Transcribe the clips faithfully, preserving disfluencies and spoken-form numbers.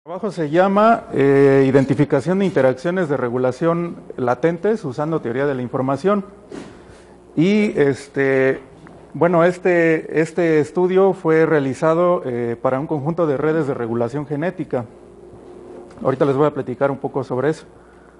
El trabajo se llama eh, Identificación de interacciones de regulación latentes usando teoría de la información. Y este, bueno, este, este estudio fue realizado eh, para un conjunto de redes de regulación genética. Ahorita les voy a platicar un poco sobre eso.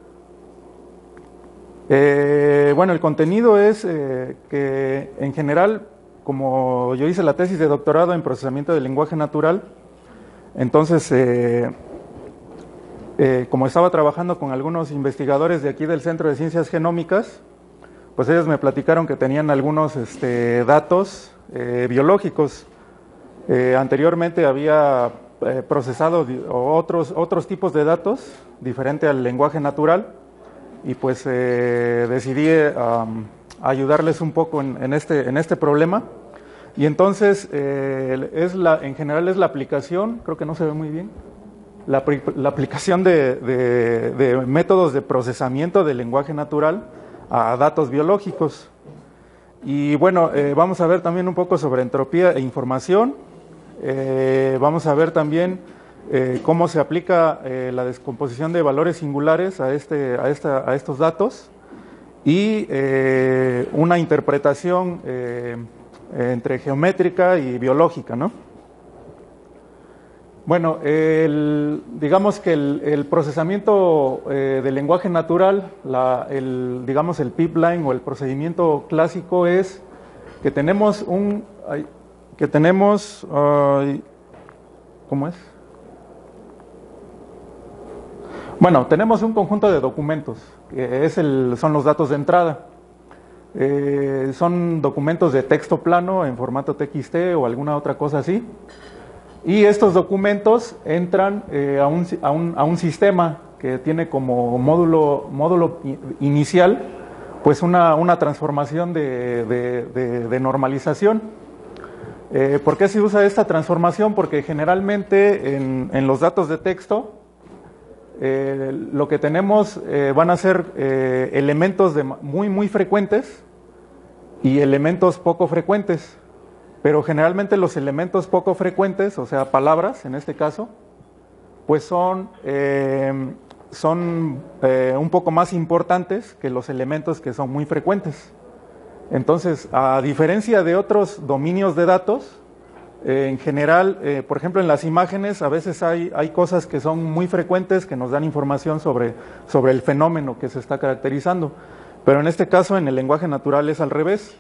Eh, bueno, el contenido es eh, que en general, como yo hice la tesis de doctorado en procesamiento del lenguaje natural, entonces, eh, eh, como estaba trabajando con algunos investigadores de aquí del Centro de Ciencias Genómicas, pues ellos me platicaron que tenían algunos este, datos eh, biológicos. Eh, anteriormente había eh, procesado otros, otros tipos de datos diferente al lenguaje natural y pues eh, decidí um, ayudarles un poco en, en, este, en este problema. Y entonces, eh, es la, en general es la aplicación, creo que no se ve muy bien, la, la aplicación de, de, de métodos de procesamiento del lenguaje natural a datos biológicos. Y bueno, eh, vamos a ver también un poco sobre entropía e información, eh, vamos a ver también eh, cómo se aplica eh, la descomposición de valores singulares a, este, a, esta, a estos datos y eh, una interpretación eh, entre geométrica y biológica, ¿no? Bueno, el, digamos que el, el procesamiento eh, del lenguaje natural, la, el, digamos el pipeline o el procedimiento clásico es que tenemos un, ay, que tenemos, ay, ¿cómo es? Bueno, tenemos un conjunto de documentos, que es el, son los datos de entrada. Eh, son documentos de texto plano en formato T X T o alguna otra cosa así, y estos documentos entran eh, a, un, a, un, a un sistema que tiene como módulo, módulo inicial pues una, una transformación de, de, de, de normalización. Eh, ¿Por qué se usa esta transformación? Porque generalmente en, en los datos de texto Eh, lo que tenemos eh, van a ser eh, elementos de muy muy frecuentes y elementos poco frecuentes, pero generalmente los elementos poco frecuentes, o sea palabras en este caso, pues son, eh, son eh, un poco más importantes que los elementos que son muy frecuentes. Entonces, a diferencia de otros dominios de datos, Eh, en general, eh, por ejemplo, en las imágenes a veces hay, hay cosas que son muy frecuentes que nos dan información sobre, sobre el fenómeno que se está caracterizando, pero en este caso en el lenguaje natural es al revés.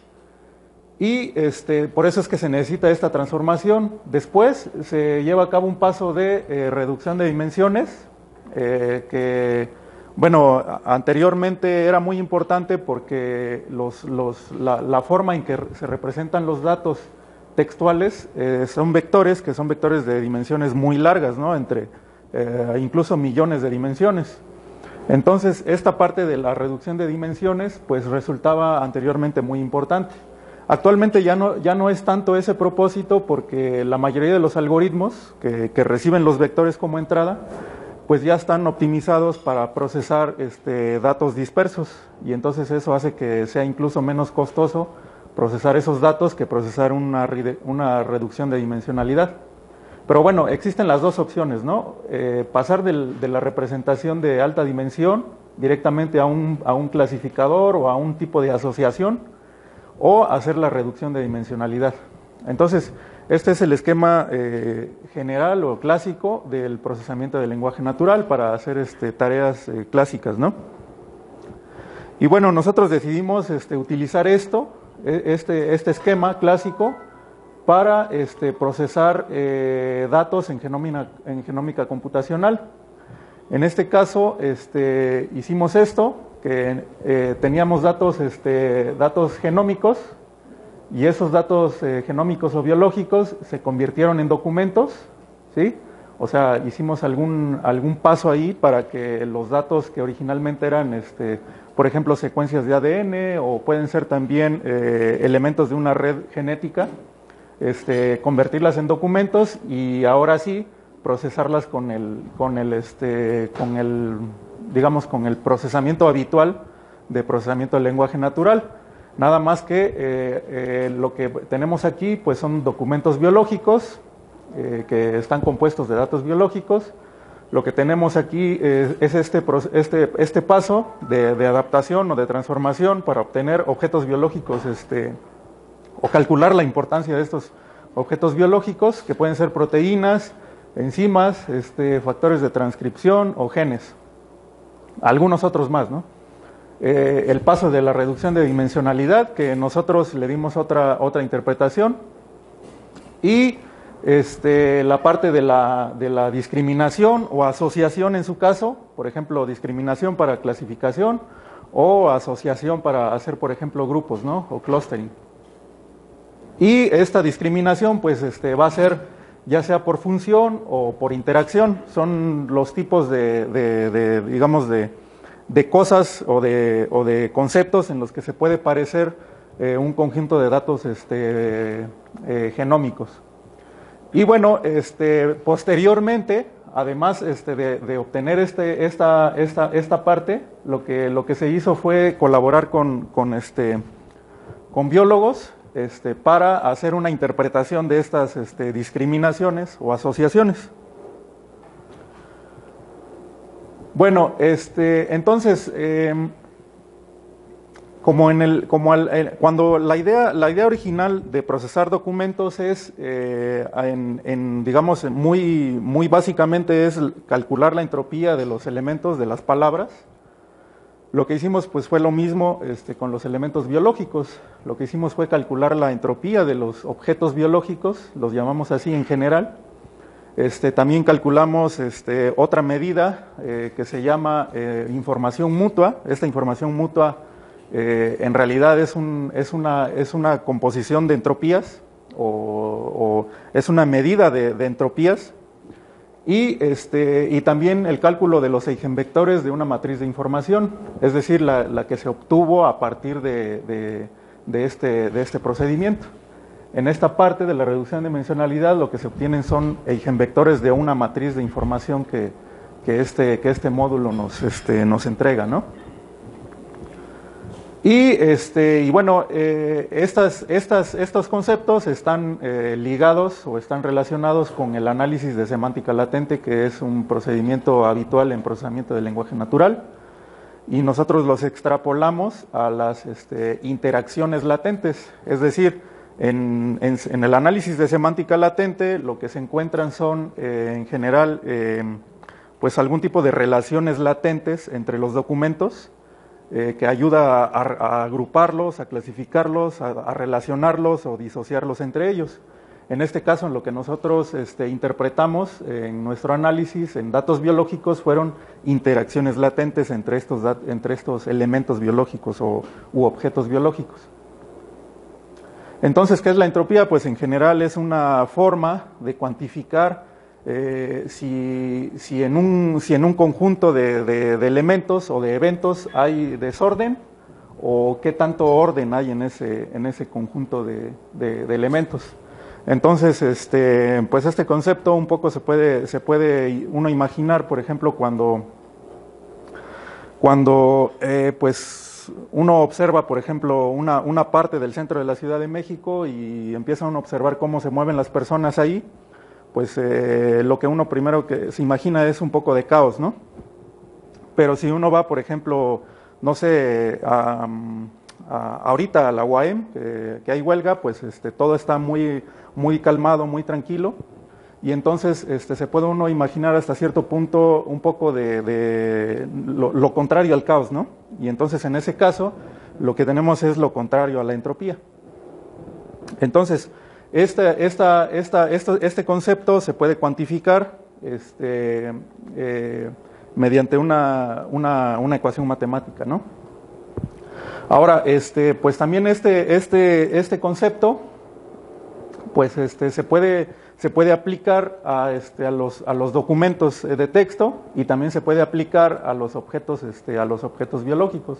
Y este, por eso es que se necesita esta transformación. Después se lleva a cabo un paso de eh, reducción de dimensiones, eh, que, bueno, anteriormente era muy importante porque los, los, la, la forma en que se representan los datos textuales eh, son vectores, que son vectores de dimensiones muy largas, ¿no? Entre eh, incluso millones de dimensiones. Entonces, esta parte de la reducción de dimensiones, pues resultaba anteriormente muy importante. Actualmente ya no, ya no es tanto ese propósito porque la mayoría de los algoritmos que, que reciben los vectores como entrada, pues ya están optimizados para procesar este, datos dispersos, y entonces eso hace que sea incluso menos costoso procesar esos datos que procesar una, una reducción de dimensionalidad. Pero bueno, existen las dos opciones, ¿no? Eh, pasar del, de la representación de alta dimensión directamente a un, a un clasificador o a un tipo de asociación, o hacer la reducción de dimensionalidad. Entonces, este es el esquema eh, general o clásico del procesamiento del lenguaje natural para hacer este, tareas eh, clásicas, ¿no? Y bueno, nosotros decidimos este, utilizar esto, Este, este esquema clásico para este, procesar eh, datos en genómica, en genómica computacional. En este caso este, hicimos esto, que eh, teníamos datos, este, datos genómicos, y esos datos eh, genómicos o biológicos se convirtieron en documentos, ¿sí? O sea, hicimos algún, algún paso ahí para que los datos que originalmente eran, este, por ejemplo, secuencias de A D N, o pueden ser también eh, elementos de una red genética, este, convertirlas en documentos y ahora sí procesarlas con el, con el, este, con el, digamos, con el procesamiento habitual de procesamiento del lenguaje natural. Nada más que eh, eh, lo que tenemos aquí, pues son documentos biológicos, Eh, que están compuestos de datos biológicos, lo que tenemos aquí es, es este, este, este paso de, de adaptación o de transformación para obtener objetos biológicos, este, o calcular la importancia de estos objetos biológicos, que pueden ser proteínas, enzimas, este, factores de transcripción o genes. Algunos otros más, ¿no? Eh, el paso de la reducción de dimensionalidad, que nosotros le dimos otra, otra interpretación, y este, la parte de la, de la discriminación o asociación en su caso, por ejemplo, discriminación para clasificación o asociación para hacer, por ejemplo, grupos, ¿no? O clustering. Y esta discriminación, pues, este, va a ser ya sea por función o por interacción. Son los tipos de, de, de digamos, de, de cosas o de, o de conceptos en los que se puede parecer eh, un conjunto de datos este, eh, genómicos. Y bueno, este, posteriormente, además este, de, de obtener este, esta, esta, esta parte, lo que, lo que se hizo fue colaborar con, con, este, con biólogos este, para hacer una interpretación de estas este, discriminaciones o asociaciones. Bueno, este, entonces, eh, como en el, como el, el, cuando la idea, la idea original de procesar documentos es, eh, en, en, digamos, muy, muy básicamente es calcular la entropía de los elementos de las palabras. Lo que hicimos, pues, fue lo mismo este, con los elementos biológicos. Lo que hicimos fue calcular la entropía de los objetos biológicos, los llamamos así en general. Este, también calculamos este, otra medida eh, que se llama eh, información mutua. Esta información mutua eh, en realidad es, un, es, una, es una composición de entropías o, o es una medida de, de entropías. Y, este, y también el cálculo de los eigenvectores de una matriz de información, es decir, la, la que se obtuvo a partir de, de, de, este, de este procedimiento. En esta parte de la reducción de dimensionalidad lo que se obtienen son eigenvectores de una matriz de información que, que, este, que este módulo nos, este, nos entrega, ¿no? Y, este, y bueno, eh, estas, estas, estos conceptos están eh, ligados o están relacionados con el análisis de semántica latente, que es un procedimiento habitual en procesamiento del lenguaje natural, y nosotros los extrapolamos a las este, interacciones latentes, es decir, en, en, en el análisis de semántica latente lo que se encuentran son, eh, en general, eh, pues algún tipo de relaciones latentes entre los documentos, Eh, que ayuda a, a agruparlos, a clasificarlos, a, a relacionarlos o disociarlos entre ellos. En este caso, en lo que nosotros este, interpretamos eh, en nuestro análisis en datos biológicos fueron interacciones latentes entre estos, entre estos elementos biológicos o, u objetos biológicos. Entonces, ¿qué es la entropía? Pues en general es una forma de cuantificar Eh, si, si, en un, si en un conjunto de, de, de elementos o de eventos hay desorden o qué tanto orden hay en ese, en ese conjunto de, de, de elementos. Entonces, este, pues este concepto un poco se puede, se puede uno imaginar, por ejemplo, cuando, cuando eh, pues uno observa, por ejemplo, una, una parte del centro de la Ciudad de México y empieza uno a observar cómo se mueven las personas ahí. Pues eh, lo que uno primero que se imagina es un poco de caos, ¿no? Pero si uno va, por ejemplo, no sé, a, a, ahorita a la U A M, que, que hay huelga, pues este, todo está muy, muy calmado, muy tranquilo, y entonces este, se puede uno imaginar hasta cierto punto un poco de, de lo, lo contrario al caos, ¿no? Y entonces en ese caso lo que tenemos es lo contrario a la entropía. Entonces, Este, esta, esta, esto, este concepto se puede cuantificar este, eh, mediante una, una, una ecuación matemática, ¿no? Ahora, este, pues también este, este, este concepto pues este, se, puede, se puede aplicar a, este, a, los, a los documentos de texto y también se puede aplicar a los objetos, este, a los objetos biológicos.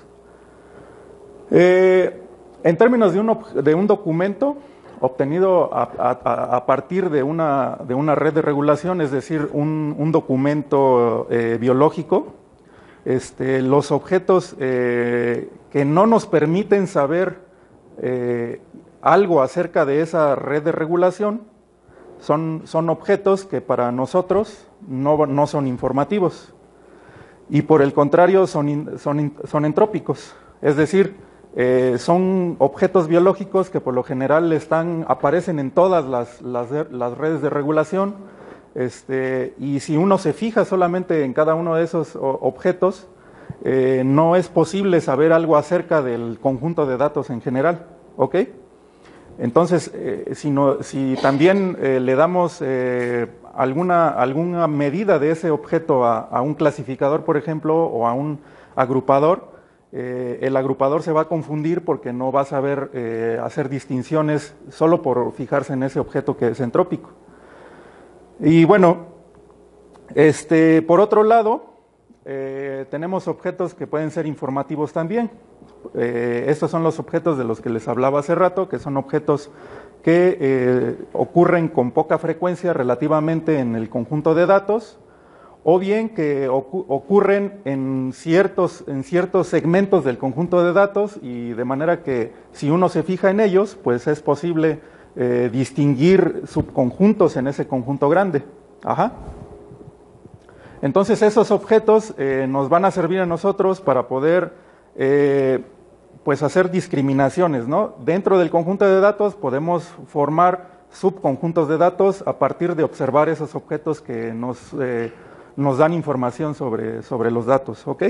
Eh, en términos de un, de un documento obtenido a, a, a partir de una, de una red de regulación, es decir, un, un documento eh, biológico, este, los objetos eh, que no nos permiten saber eh, algo acerca de esa red de regulación son, son objetos que para nosotros no, no son informativos. Y por el contrario son, in, son, in, son entrópicos, es decir, eh, son objetos biológicos que por lo general están, aparecen en todas las, las, las redes de regulación, este, y si uno se fija solamente en cada uno de esos objetos, eh, no es posible saber algo acerca del conjunto de datos en general, ¿ok? Entonces, eh, si, no, si también eh, le damos eh, alguna, alguna medida de ese objeto a, a un clasificador, por ejemplo, o a un agrupador, eh, el agrupador se va a confundir porque no va a saber eh, hacer distinciones solo por fijarse en ese objeto que es entrópico. Y bueno, este, por otro lado, eh, tenemos objetos que pueden ser informativos también. Eh, estos son los objetos de los que les hablaba hace rato, que son objetos que eh, ocurren con poca frecuencia relativamente en el conjunto de datos, o bien que ocu ocurren en ciertos, en ciertos segmentos del conjunto de datos, y de manera que si uno se fija en ellos, pues es posible eh, distinguir subconjuntos en ese conjunto grande. Ajá. Entonces esos objetos eh, nos van a servir a nosotros para poder eh, pues hacer discriminaciones, ¿no? Dentro del conjunto de datos podemos formar subconjuntos de datos a partir de observar esos objetos que nos, eh, nos dan información sobre, sobre los datos, ¿ok?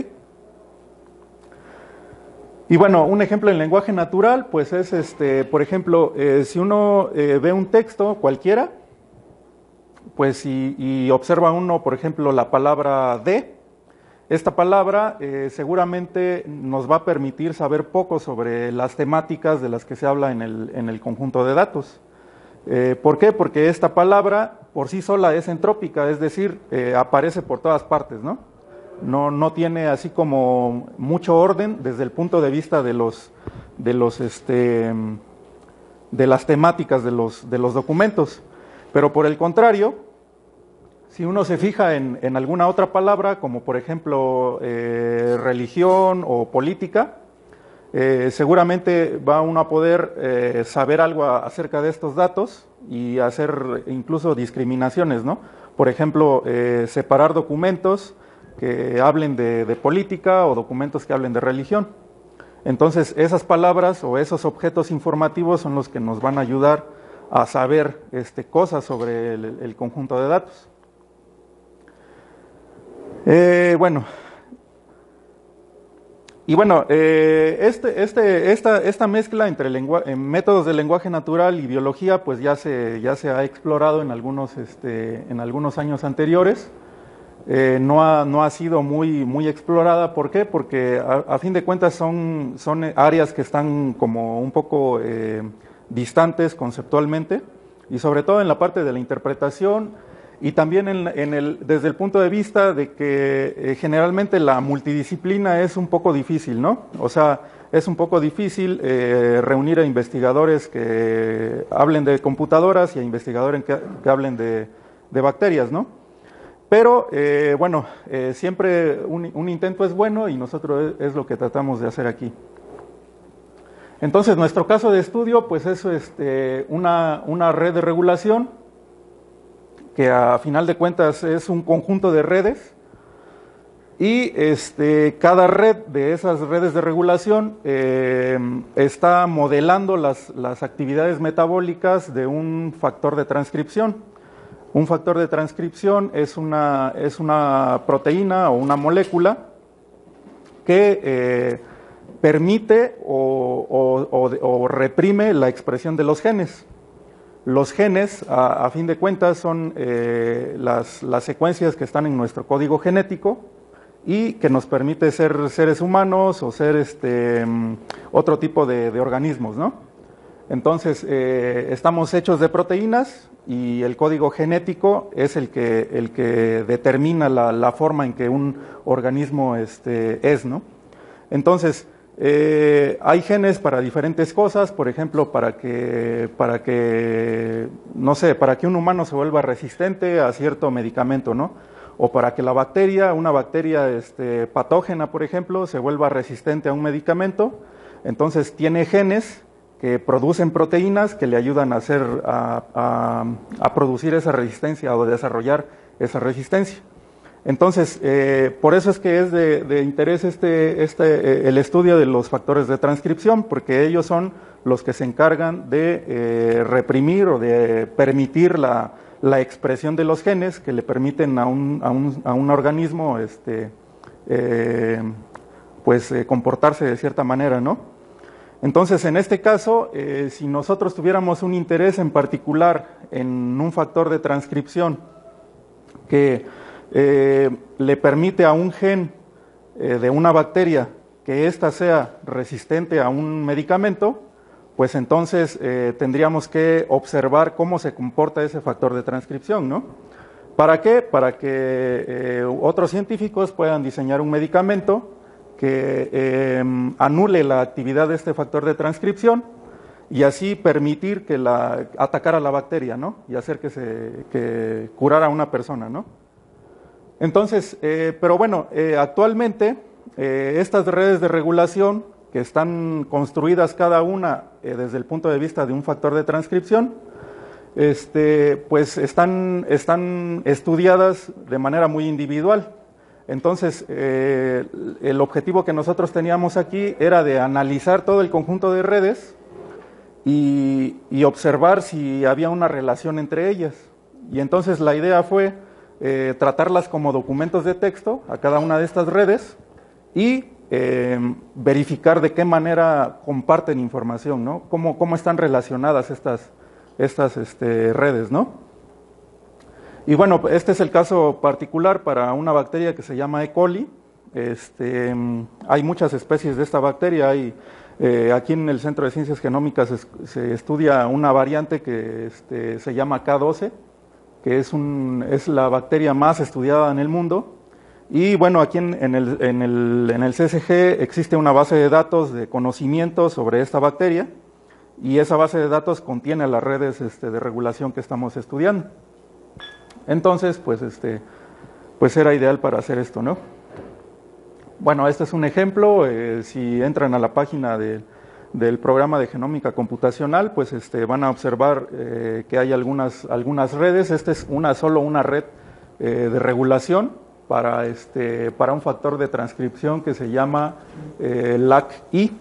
Y bueno, un ejemplo en lenguaje natural, pues es, este, por ejemplo, eh, si uno eh, ve un texto cualquiera, pues y, y observa uno, por ejemplo, la palabra de, esta palabra eh, seguramente nos va a permitir saber poco sobre las temáticas de las que se habla en el, en el conjunto de datos. Eh, ¿Por qué? Porque esta palabra por sí sola es entrópica, es decir, eh, aparece por todas partes, ¿no? No, no tiene así como mucho orden desde el punto de vista de los, de los, este, de las temáticas de los, de los documentos. Pero por el contrario, si uno se fija en, en alguna otra palabra, como por ejemplo eh, religión o política, eh, seguramente va uno a poder eh, saber algo a, acerca de estos datos y hacer incluso discriminaciones, ¿no? Por ejemplo, eh, separar documentos que hablen de, de política o documentos que hablen de religión. Entonces, esas palabras o esos objetos informativos son los que nos van a ayudar a saber este, cosas sobre el, el conjunto de datos. Eh, bueno, y bueno, eh, este, este, esta, esta mezcla entre métodos de lenguaje natural y biología, pues ya se, ya se ha explorado en algunos, este, en algunos años anteriores. Eh, no, ha, no ha sido muy, muy explorada. ¿Por qué? Porque a, a fin de cuentas son, son áreas que están como un poco eh, distantes conceptualmente, y sobre todo en la parte de la interpretación, y también en, en el, desde el punto de vista de que eh, generalmente la multidisciplina es un poco difícil, ¿no? O sea, es un poco difícil eh, reunir a investigadores que hablen de computadoras y a investigadores que, que hablen de, de bacterias, ¿no? Pero, eh, bueno, eh, siempre un, un intento es bueno, y nosotros es, es lo que tratamos de hacer aquí. Entonces, nuestro caso de estudio, pues es este, una, una red de regulación, que a final de cuentas es un conjunto de redes, y este, cada red de esas redes de regulación eh, está modelando las, las actividades metabólicas de un factor de transcripción. Un factor de transcripción es una, es una proteína o una molécula que eh, permite o, o, o, o reprime la expresión de los genes. Los genes, a, a fin de cuentas, son eh, las, las secuencias que están en nuestro código genético y que nos permite ser seres humanos o ser este, otro tipo de, de organismos, ¿no? Entonces, eh, estamos hechos de proteínas, y el código genético es el que, el que determina la, la forma en que un organismo este, es, ¿no? Entonces, eh, hay genes para diferentes cosas, por ejemplo, para que, para que, no sé, para que un humano se vuelva resistente a cierto medicamento, ¿no? O para que la bacteria, una bacteria este, patógena, por ejemplo, se vuelva resistente a un medicamento. Entonces, tiene genes que producen proteínas que le ayudan a, hacer, a, a, a producir esa resistencia o desarrollar esa resistencia. Entonces, eh, por eso es que es de, de interés este, este, eh, el estudio de los factores de transcripción, porque ellos son los que se encargan de eh, reprimir o de permitir la, la expresión de los genes que le permiten a un, a un, a un organismo este, eh, pues, eh, comportarse de cierta manera, ¿no? Entonces, en este caso, eh, si nosotros tuviéramos un interés en particular en un factor de transcripción que eh, le permite a un gen eh, de una bacteria que ésta sea resistente a un medicamento, pues entonces eh, tendríamos que observar cómo se comporta ese factor de transcripción, ¿no? ¿Para qué? Para que eh, otros científicos puedan diseñar un medicamento que eh, anule la actividad de este factor de transcripción y así permitir que la, atacar a la bacteria, ¿no? Y hacer que se que curara a una persona, ¿no? Entonces, eh, pero bueno, eh, actualmente eh, estas redes de regulación que están construidas cada una eh, desde el punto de vista de un factor de transcripción, este, pues están, están estudiadas de manera muy individual. Entonces, eh, el objetivo que nosotros teníamos aquí era de analizar todo el conjunto de redes y, y observar si había una relación entre ellas. Y entonces la idea fue eh, tratarlas como documentos de texto a cada una de estas redes y eh, verificar de qué manera comparten información, ¿no? Cómo, cómo están relacionadas estas, estas este, redes, ¿no? Y bueno, este es el caso particular para una bacteria que se llama E. coli. Este, hay muchas especies de esta bacteria. Hay, eh, aquí en el Centro de Ciencias Genómicas es, se estudia una variante que este, se llama K doce, que es, un, es la bacteria más estudiada en el mundo. Y bueno, aquí en, en, el, en, el, en el C S G existe una base de datos de conocimiento sobre esta bacteria y esa base de datos contiene las redes este, de regulación que estamos estudiando. Entonces, pues, este, pues era ideal para hacer esto, ¿no? Bueno, este es un ejemplo. Eh, si entran a la página de, del programa de genómica computacional, pues este, van a observar eh, que hay algunas, algunas redes. Esta es una, solo una red eh, de regulación para, este, para un factor de transcripción que se llama eh, L A C I.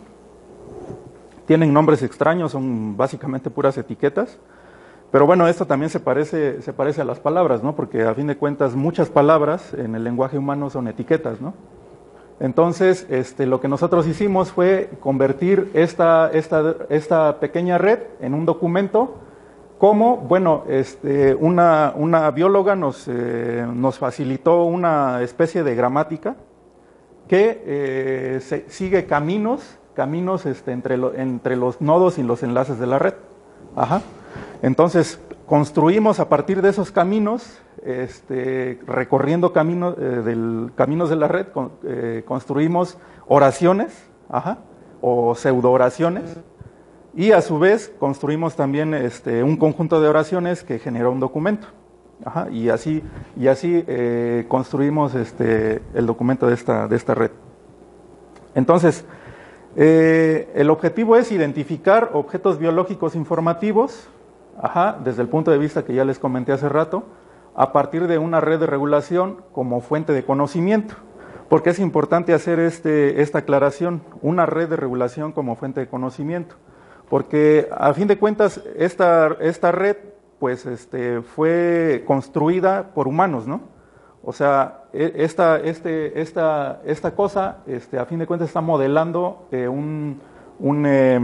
Tienen nombres extraños, son básicamente puras etiquetas. Pero bueno, esto también se parece, se parece a las palabras, ¿no? Porque a fin de cuentas muchas palabras en el lenguaje humano son etiquetas, ¿no? Entonces, este, lo que nosotros hicimos fue convertir esta, esta, esta pequeña red en un documento como, bueno, este, una, una bióloga nos, eh, nos facilitó una especie de gramática que eh, se, sigue caminos, caminos este, entre, lo, entre los nodos y los enlaces de la red. Ajá. Entonces, construimos a partir de esos caminos, este, recorriendo camino, eh, del, caminos de la red, con, eh, construimos oraciones, ajá, o pseudo oraciones, y a su vez construimos también este, un conjunto de oraciones que generó un documento. Ajá, y así, y así eh, construimos este, el documento de esta, de esta red. Entonces, eh, el objetivo es identificar objetos biológicos informativos, ajá, desde el punto de vista que ya les comenté hace rato, a partir de una red de regulación como fuente de conocimiento. Porque es importante hacer este, esta aclaración, una red de regulación como fuente de conocimiento. Porque a fin de cuentas, esta, esta red pues, este, fue construida por humanos, ¿no? O sea, esta, este, esta, esta cosa, este, a fin de cuentas, está modelando eh, un, un, eh,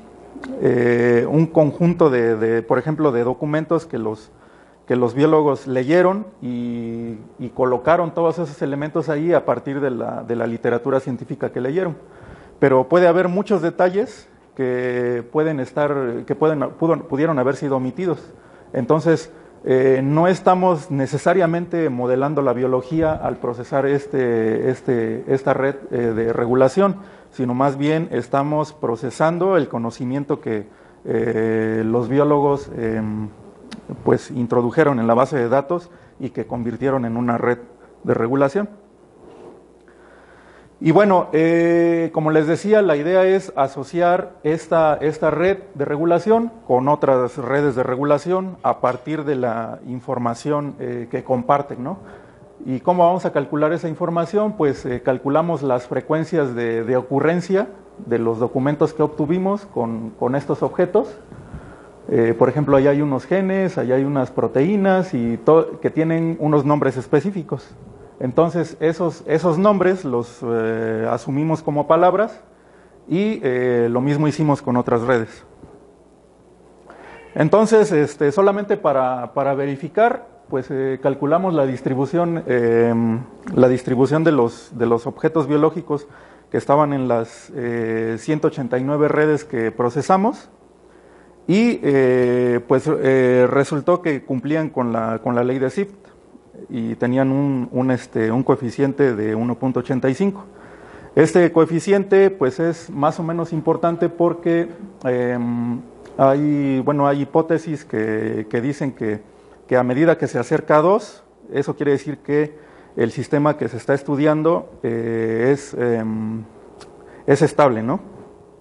eh, un conjunto de, de, por ejemplo, de documentos que los, que los biólogos leyeron y, y colocaron todos esos elementos ahí a partir de la, de la literatura científica que leyeron. Pero puede haber muchos detalles que pueden estar, que pueden, pudieron haber sido omitidos. Entonces, eh, no estamos necesariamente modelando la biología al procesar este, este, esta red eh, de regulación, sino más bien estamos procesando el conocimiento que eh, los biólogos eh, pues, introdujeron en la base de datos y que convirtieron en una red de regulación. Y bueno, eh, como les decía, la idea es asociar esta, esta red de regulación con otras redes de regulación a partir de la información eh, que comparten, ¿no? ¿Y cómo vamos a calcular esa información? Pues eh, calculamos las frecuencias de, de ocurrencia de los documentos que obtuvimos con, con estos objetos. Eh, por ejemplo, ahí hay unos genes, ahí hay unas proteínas y que tienen unos nombres específicos. Entonces, esos, esos nombres los eh, asumimos como palabras y eh, lo mismo hicimos con otras redes. Entonces, este, solamente para, para verificar, pues eh, calculamos la distribución, eh, la distribución de los, de los objetos biológicos que estaban en las eh, ciento ochenta y nueve redes que procesamos y eh, pues eh, resultó que cumplían con la, con la ley de Swift y tenían un, un, este, un coeficiente de uno punto ochenta y cinco. Este coeficiente pues es más o menos importante porque eh, hay, bueno, hay hipótesis que, que dicen que, que a medida que se acerca a dos, eso quiere decir que el sistema que se está estudiando eh, es, eh, es estable, ¿no?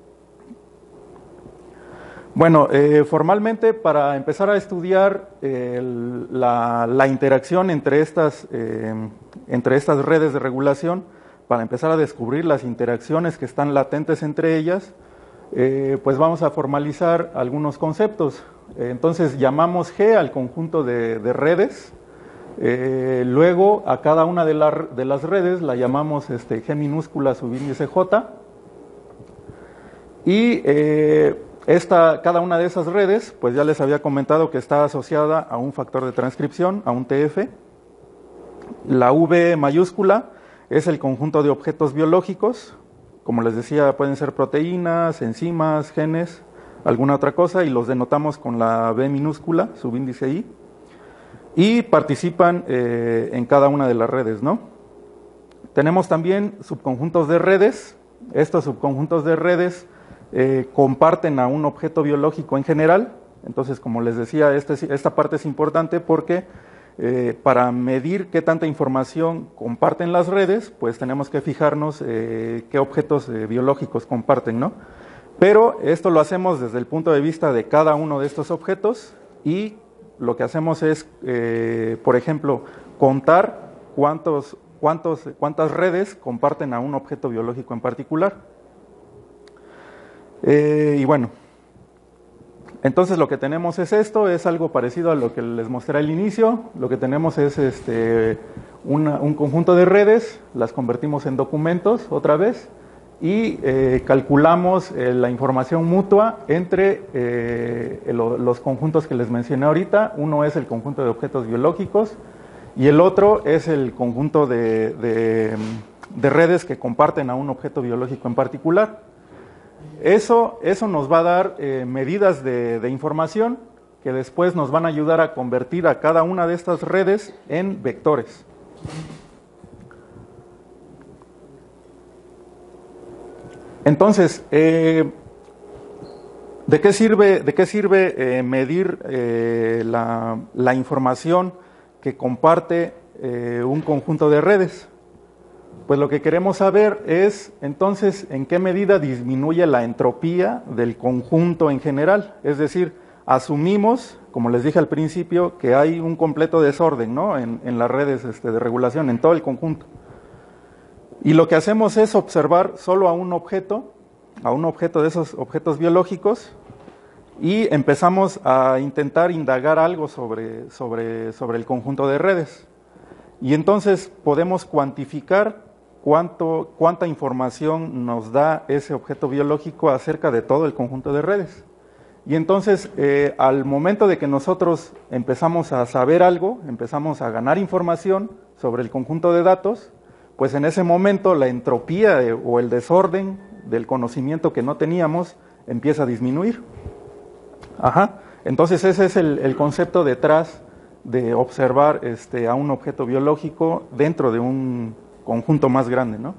Bueno, eh, formalmente para empezar a estudiar eh, la, la interacción entre estas, eh, entre estas redes de regulación, para empezar a descubrir las interacciones que están latentes entre ellas, eh, pues vamos a formalizar algunos conceptos. Eh, entonces llamamos G al conjunto de, de redes, eh, luego a cada una de, la, de las redes la llamamos este, G minúscula subíndice J, y eh, Esta, cada una de esas redes, pues ya les había comentado que está asociada a un factor de transcripción, a un T F. La V mayúscula es el conjunto de objetos biológicos, como les decía, pueden ser proteínas, enzimas, genes, alguna otra cosa, y los denotamos con la B minúscula, subíndice I, y participan eh, en cada una de las redes, ¿no? Tenemos también subconjuntos de redes. Estos subconjuntos de redes Eh, comparten a un objeto biológico en general. Entonces, como les decía, este, esta parte es importante porque eh, para medir qué tanta información comparten las redes, pues tenemos que fijarnos eh, qué objetos eh, biológicos comparten, ¿no? Pero esto lo hacemos desde el punto de vista de cada uno de estos objetos y lo que hacemos es, eh, por ejemplo, contar cuántos, cuántos, cuántas redes comparten a un objeto biológico en particular. Eh, y bueno, entonces lo que tenemos es esto, es algo parecido a lo que les mostré al inicio. Lo que tenemos es este, una, un conjunto de redes, las convertimos en documentos otra vez y eh, calculamos eh, la información mutua entre eh, lo, los conjuntos que les mencioné ahorita. Uno es el conjunto de objetos biológicos y el otro es el conjunto de, de, de redes que comparten a un objeto biológico en particular. Eso, eso nos va a dar eh, medidas de, de información que después nos van a ayudar a convertir a cada una de estas redes en vectores. Entonces, eh, ¿de qué sirve, de qué sirve eh, medir eh, la, la información que comparte eh, un conjunto de redes? Pues lo que queremos saber es, entonces, en qué medida disminuye la entropía del conjunto en general. Es decir, asumimos, como les dije al principio, que hay un completo desorden, ¿no? en, en las redes este, de regulación, en todo el conjunto. Y lo que hacemos es observar solo a un objeto, a un objeto de esos objetos biológicos, y empezamos a intentar indagar algo sobre, sobre, sobre el conjunto de redes. Y entonces podemos cuantificar cuánto, cuánta información nos da ese objeto biológico acerca de todo el conjunto de redes. Y entonces, eh, al momento de que nosotros empezamos a saber algo, empezamos a ganar información sobre el conjunto de datos, pues en ese momento la entropía de, o el desorden del conocimiento que no teníamos empieza a disminuir. Ajá. Entonces ese es el, el concepto detrás de observar este, a un objeto biológico dentro de un conjunto más grande, ¿no?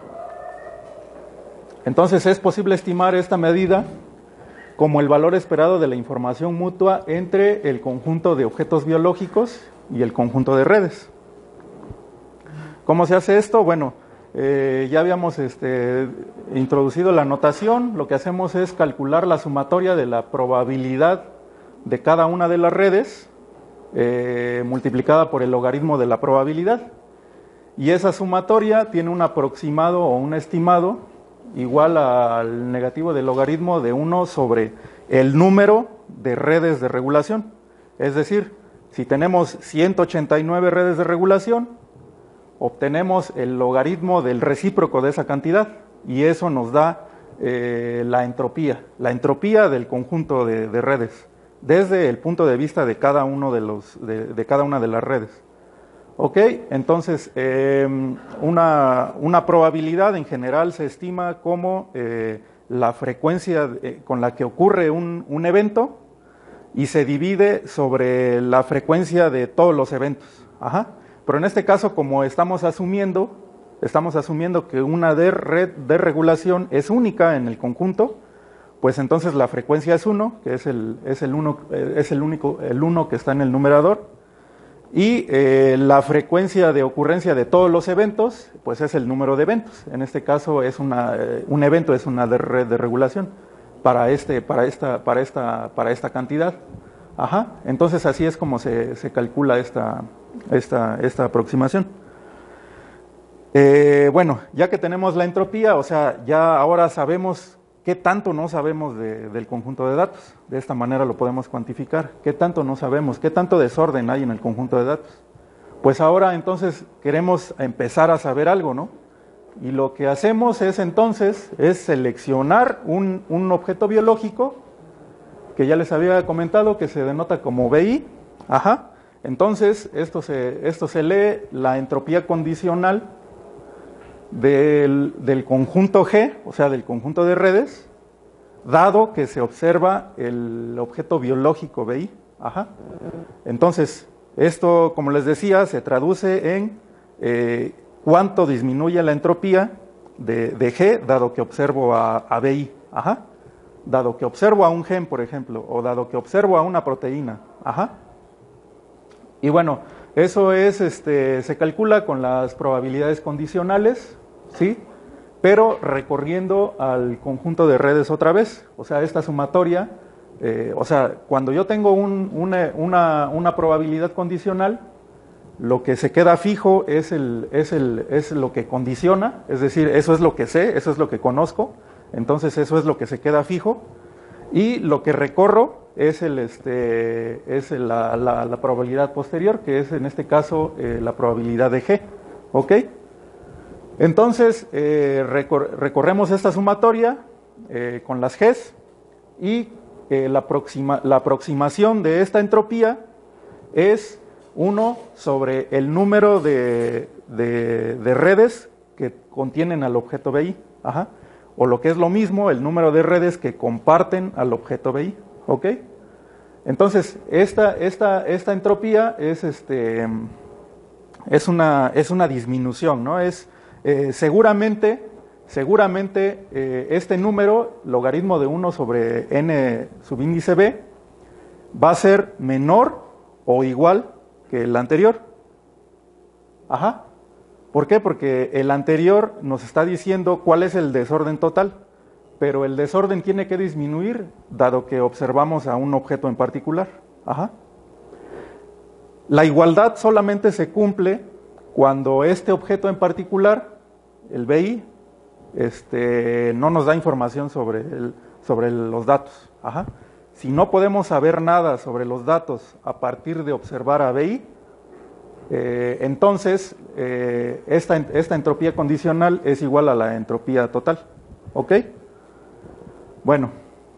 Entonces es posible estimar esta medida como el valor esperado de la información mutua entre el conjunto de objetos biológicos y el conjunto de redes. ¿Cómo se hace esto? Bueno, eh, ya habíamos este, introducido la notación. Lo que hacemos es calcular la sumatoria de la probabilidad de cada una de las redes eh, multiplicada por el logaritmo de la probabilidad. Y esa sumatoria tiene un aproximado o un estimado igual al negativo del logaritmo de uno sobre el número de redes de regulación. Es decir, si tenemos ciento ochenta y nueve redes de regulación, obtenemos el logaritmo del recíproco de esa cantidad y eso nos da eh, la entropía, la entropía del conjunto de, de redes, desde el punto de vista de cada, uno de, los, de, de cada una de las redes. Ok, entonces eh, una, una probabilidad en general se estima como eh, la frecuencia eh, con la que ocurre un, un evento y se divide sobre la frecuencia de todos los eventos. Ajá. Pero en este caso, como estamos asumiendo, estamos asumiendo que una de red de regulación es única en el conjunto, pues entonces la frecuencia es uno, que es el, es el, uno, es el único, el uno que está en el numerador. Y eh, la frecuencia de ocurrencia de todos los eventos, pues es el número de eventos. En este caso, es una, eh, un evento es una de red de regulación para, este, para, esta, para, esta, para esta cantidad. Ajá. Entonces, así es como se, se calcula esta, esta, esta aproximación. Eh, bueno, ya que tenemos la entropía, o sea, ya ahora sabemos qué tanto no sabemos de, del conjunto de datos. De esta manera lo podemos cuantificar. ¿Qué tanto no sabemos? ¿Qué tanto desorden hay en el conjunto de datos? Pues ahora entonces queremos empezar a saber algo, ¿no? Y lo que hacemos es entonces, es seleccionar un, un objeto biológico, que ya les había comentado, que se denota como B I. Ajá. Entonces, esto se, esto se lee la entropía condicional Del, del conjunto G, o sea, del conjunto de redes, dado que se observa el objeto biológico B I. Ajá. Entonces, esto, como les decía, se traduce en eh, cuánto disminuye la entropía de, de G, dado que observo a, a B I. Ajá. Dado que observo a un gen, por ejemplo, o dado que observo a una proteína. Ajá. Y bueno, eso es, este, se calcula con las probabilidades condicionales, ¿sí? Pero recorriendo al conjunto de redes otra vez. O sea, esta sumatoria, eh, o sea, cuando yo tengo un, una, una, una probabilidad condicional, lo que se queda fijo es, el, es, el, es lo que condiciona, es decir, eso es lo que sé, eso es lo que conozco, entonces eso es lo que se queda fijo, y lo que recorro es, el, este, es la, la, la probabilidad posterior, que es en este caso eh, la probabilidad de G. ¿Ok? Entonces, eh, recor recorremos esta sumatoria eh, con las Gs y eh, la, aproxima la aproximación de esta entropía es uno sobre el número de, de, de redes que contienen al objeto B I. Ajá. O lo que es lo mismo, el número de redes que comparten al objeto B I. ¿Ok? Entonces, esta, esta, esta entropía es, este, es, una, es una disminución, ¿no? Es, eh, seguramente, seguramente eh, este número, logaritmo de uno sobre n subíndice b, va a ser menor o igual que el anterior. Ajá. ¿Por qué? Porque el anterior nos está diciendo cuál es el desorden total. Pero el desorden tiene que disminuir, dado que observamos a un objeto en particular. Ajá. La igualdad solamente se cumple cuando este objeto en particular, el B I, este, no nos da información sobre, el, sobre los datos. Ajá. Si no podemos saber nada sobre los datos a partir de observar a B I, eh, entonces eh, esta, esta entropía condicional es igual a la entropía total. ¿Ok? Bueno,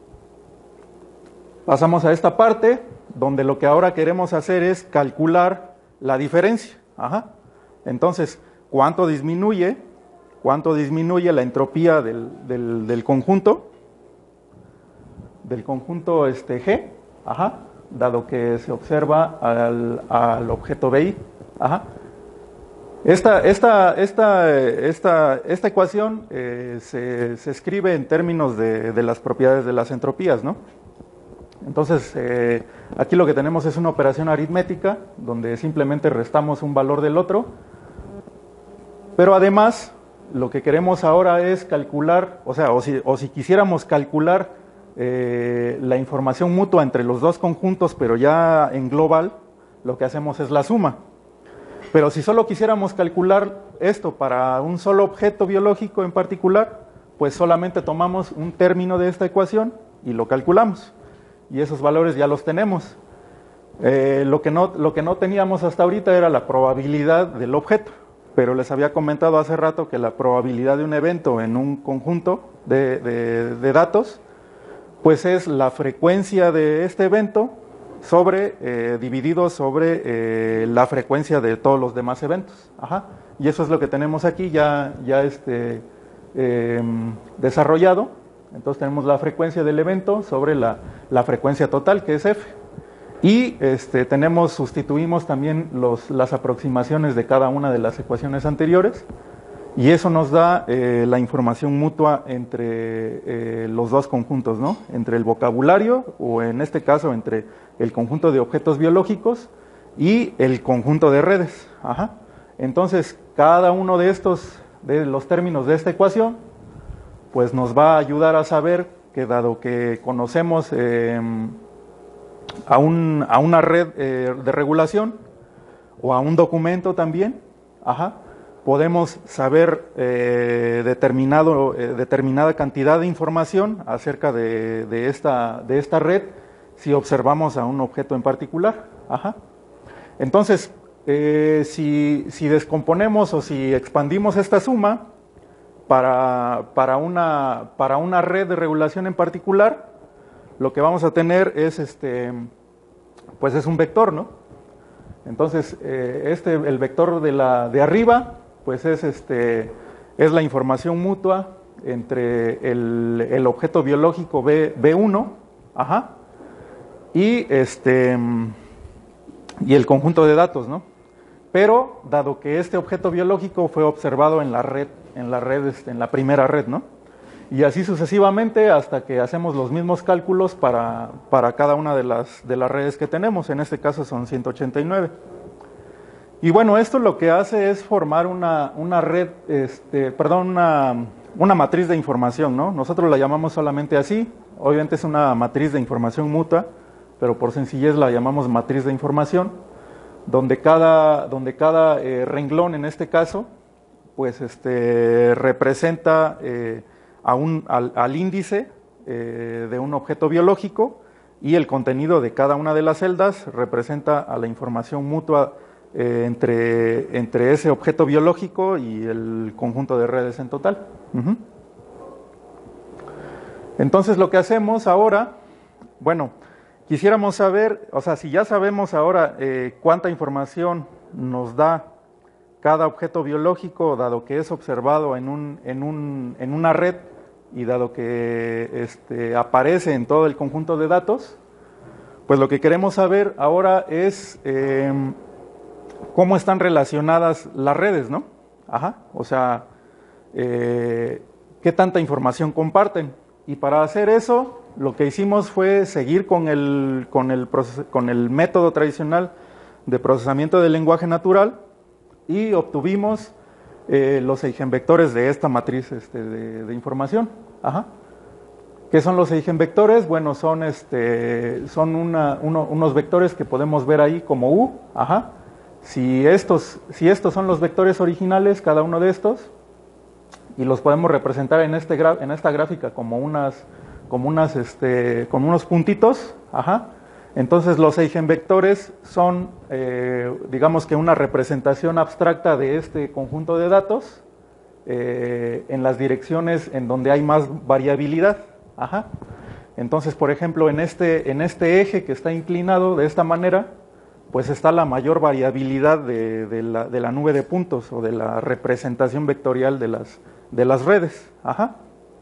pasamos a esta parte, donde lo que ahora queremos hacer es calcular la diferencia. Ajá. Entonces, ¿cuánto disminuye? ¿Cuánto disminuye la entropía del, del, del conjunto? Del conjunto este, G, ajá, dado que se observa al, al objeto B I. Ajá. Esta, esta, esta, esta, esta ecuación eh, se, se escribe en términos de, de las propiedades de las entropías, ¿no? Entonces, eh, aquí lo que tenemos es una operación aritmética, donde simplemente restamos un valor del otro, pero además lo que queremos ahora es calcular, o sea, o si, o si quisiéramos calcular eh, la información mutua entre los dos conjuntos, pero ya en global, lo que hacemos es la suma. Pero si solo quisiéramos calcular esto para un solo objeto biológico en particular, pues solamente tomamos un término de esta ecuación y lo calculamos. Y esos valores ya los tenemos. Eh, lo que no, lo que no teníamos hasta ahorita era la probabilidad del objeto. Pero les había comentado hace rato que la probabilidad de un evento en un conjunto de, de, de datos, pues es la frecuencia de este evento sobre, eh, dividido sobre eh, la frecuencia de todos los demás eventos. Ajá. Y eso es lo que tenemos aquí ya, ya este, eh, desarrollado. Entonces tenemos la frecuencia del evento sobre la, la frecuencia total, que es F. Y este, tenemos, sustituimos también los, las aproximaciones de cada una de las ecuaciones anteriores, y eso nos da eh, la información mutua entre eh, los dos conjuntos, ¿no? Entre el vocabulario, o en este caso entre el conjunto de objetos biológicos y el conjunto de redes. Ajá. Entonces, cada uno de estos, de los términos de esta ecuación, pues nos va a ayudar a saber que dado que conocemos eh, a, un, a una red eh, de regulación, o a un documento también, ajá, podemos saber eh, determinado, eh, determinada cantidad de información acerca de, de, esta, de esta red si observamos a un objeto en particular. Ajá. Entonces, eh, si, si descomponemos o si expandimos esta suma para, para, una, para una red de regulación en particular, lo que vamos a tener es, este, pues es un vector, ¿no? Entonces, eh, este, el vector de, la, de arriba, pues es, este, es la información mutua entre el, el objeto biológico B, B1, ajá, y, este, y el conjunto de datos, ¿no? Pero, dado que este objeto biológico fue observado en la red, en la red, este, en la primera red, ¿no? Y así sucesivamente hasta que hacemos los mismos cálculos para, para cada una de las, de las redes que tenemos, en este caso son ciento ochenta y nueve. Y bueno, esto lo que hace es formar una, una red, este, perdón, una, una matriz de información, ¿no? Nosotros la llamamos solamente así, obviamente es una matriz de información mutua, pero por sencillez la llamamos matriz de información, donde cada, donde cada eh, renglón en este caso, pues este, representa eh, a un, al, al índice eh, de un objeto biológico, y el contenido de cada una de las celdas representa a la información mutua eh, entre, entre ese objeto biológico y el conjunto de redes en total. Uh-huh. Entonces lo que hacemos ahora, bueno, quisiéramos saber, o sea, si ya sabemos ahora eh, cuánta información nos da cada objeto biológico, dado que es observado en, un, en, un, en una red y dado que este, aparece en todo el conjunto de datos, pues lo que queremos saber ahora es eh, cómo están relacionadas las redes, ¿no? Ajá, o sea, eh, qué tanta información comparten. Y para hacer eso, lo que hicimos fue seguir con el, con el, proces- con el método tradicional de procesamiento del lenguaje natural, y obtuvimos eh, los eigenvectores de esta matriz este, de, de información. Ajá. ¿Qué son los eigenvectores? Bueno, son, este, son una, uno, unos vectores que podemos ver ahí como U. Ajá. Si, estos, si estos son los vectores originales, cada uno de estos, y los podemos representar en, este gra en esta gráfica como, unas, como, unas, este, como unos puntitos. Ajá. Entonces los eigenvectores son, eh, digamos que una representación abstracta de este conjunto de datos eh, en las direcciones en donde hay más variabilidad. Ajá. Entonces, por ejemplo, en este, en este eje que está inclinado de esta manera, pues está la mayor variabilidad de, de, la, de la nube de puntos o de la representación vectorial de las, de las redes. Ajá.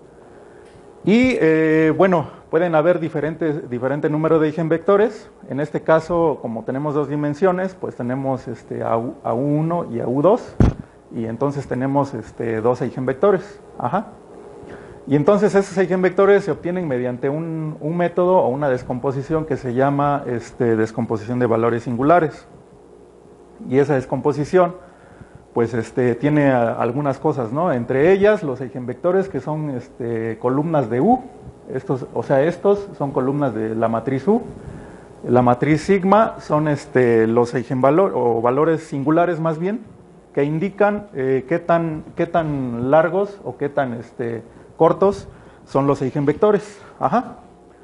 Y eh, bueno, pueden haber diferentes, diferente número de eigenvectores. En este caso, como tenemos dos dimensiones, pues tenemos este, a, a U uno y a U dos, y entonces tenemos este, dos eigenvectores. Ajá. Y entonces esos eigenvectores se obtienen mediante un, un método o una descomposición que se llama este, descomposición de valores singulares. Y esa descomposición pues este, tiene a, algunas cosas, ¿no? Entre ellas los eigenvectores, que son este, columnas de U, estos, o sea, estos son columnas de la matriz U. La matriz sigma son este, los eigenvalores, o valores singulares más bien, que indican eh, qué, tan, qué tan largos o qué tan este, cortos son los eigenvectores. Ajá.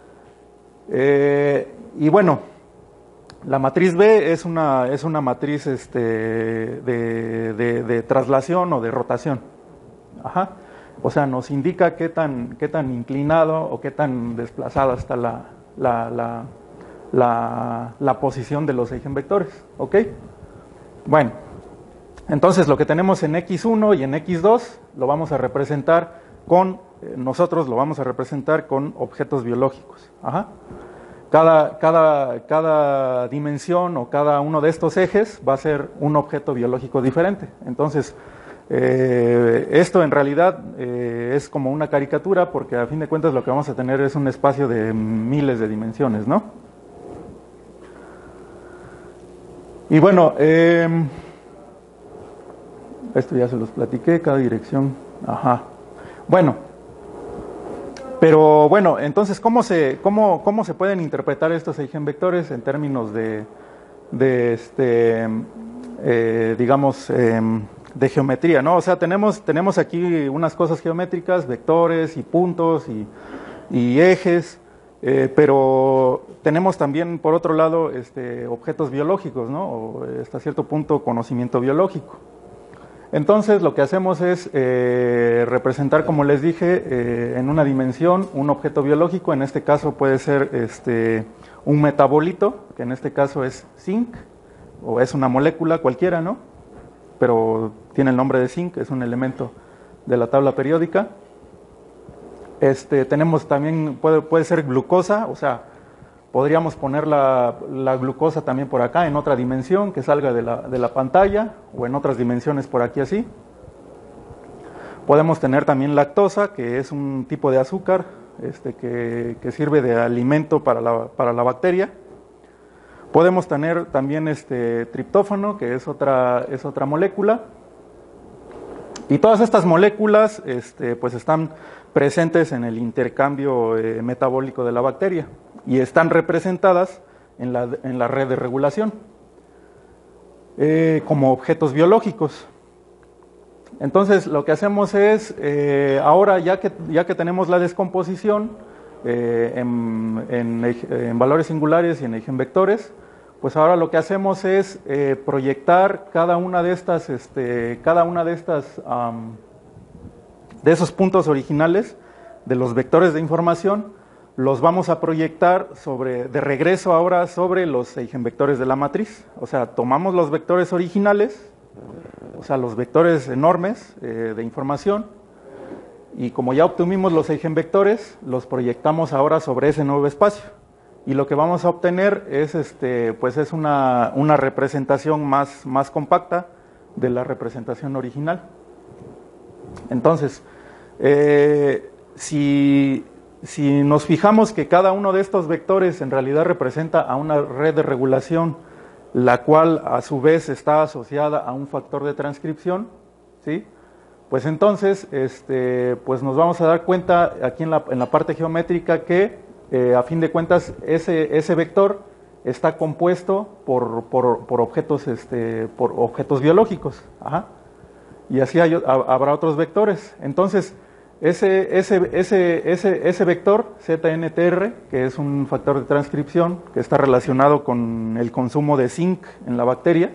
Eh, y bueno, la matriz B es una, es una matriz este, de, de, de traslación o de rotación. Ajá. O sea, nos indica qué tan, qué tan inclinado o qué tan desplazada está la, la, la, la, la posición de los eigenvectores. ¿Ok? Bueno, entonces lo que tenemos en equis uno y en equis dos lo vamos a representar con, eh, nosotros lo vamos a representar con objetos biológicos. Ajá. Cada, cada, cada dimensión o cada uno de estos ejes va a ser un objeto biológico diferente. Entonces, eh, esto en realidad eh, es como una caricatura, porque a fin de cuentas lo que vamos a tener es un espacio de miles de dimensiones, ¿no? Y bueno, eh, esto ya se los platiqué, cada dirección. Ajá. Bueno, pero bueno, entonces, ¿cómo se, cómo, cómo se pueden interpretar estos eigenvectores en términos de, de este, eh, digamos, eh, de geometría, ¿no? O sea, tenemos, tenemos aquí unas cosas geométricas, vectores y puntos y, y ejes, eh, pero tenemos también, por otro lado, este, objetos biológicos, ¿no? O hasta cierto punto conocimiento biológico. Entonces, lo que hacemos es eh, representar, como les dije, eh, en una dimensión un objeto biológico. En este caso puede ser este, un metabolito, que en este caso es zinc, o es una molécula cualquiera, ¿no? Pero tiene el nombre de zinc, es un elemento de la tabla periódica. Este, tenemos también, puede, puede ser glucosa, o sea, podríamos poner la, la glucosa también por acá, en otra dimensión, que salga de la, de la pantalla, o en otras dimensiones por aquí así. Podemos tener también lactosa, que es un tipo de azúcar este, que, que sirve de alimento para la, para la bacteria. Podemos tener también este, triptófano, que es otra, es otra molécula. Y todas estas moléculas este, pues están presentes en el intercambio eh, metabólico de la bacteria y están representadas en la, en la red de regulación eh, como objetos biológicos. Entonces, lo que hacemos es, eh, ahora ya que, ya que tenemos la descomposición eh, en, en, en valores singulares y en eigenvectores, pues ahora lo que hacemos es eh, proyectar cada una de estas, este, cada una de estas, um, de esos puntos originales de los vectores de información, los vamos a proyectar sobre, de regreso ahora sobre los eigenvectores de la matriz. O sea, tomamos los vectores originales, o sea, los vectores enormes eh, de información, y como ya obtuvimos los eigenvectores, los proyectamos ahora sobre ese nuevo espacio. Y lo que vamos a obtener es, este, pues es una, una representación más, más compacta de la representación original. Entonces, eh, si, si nos fijamos que cada uno de estos vectores en realidad representa a una red de regulación, la cual a su vez está asociada a un factor de transcripción, ¿sí? Pues entonces, este, pues nos vamos a dar cuenta aquí en la, en la parte geométrica que Eh, a fin de cuentas, ese, ese vector está compuesto por, por, por, objetos, este, por objetos biológicos. Ajá. Y así hay, habrá otros vectores. Entonces, ese, ese, ese, ese, ese vector, Z N T R, que es un factor de transcripción que está relacionado con el consumo de zinc en la bacteria,